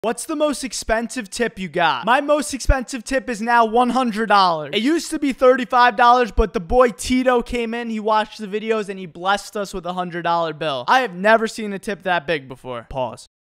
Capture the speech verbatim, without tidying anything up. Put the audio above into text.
What's the most expensive tip you got? My most expensive tip is now one hundred dollars. It used to be thirty-five dollars, but the boy Tito came in, he watched the videos, and he blessed us with a one hundred dollar bill. I have never seen a tip that big before. Pause.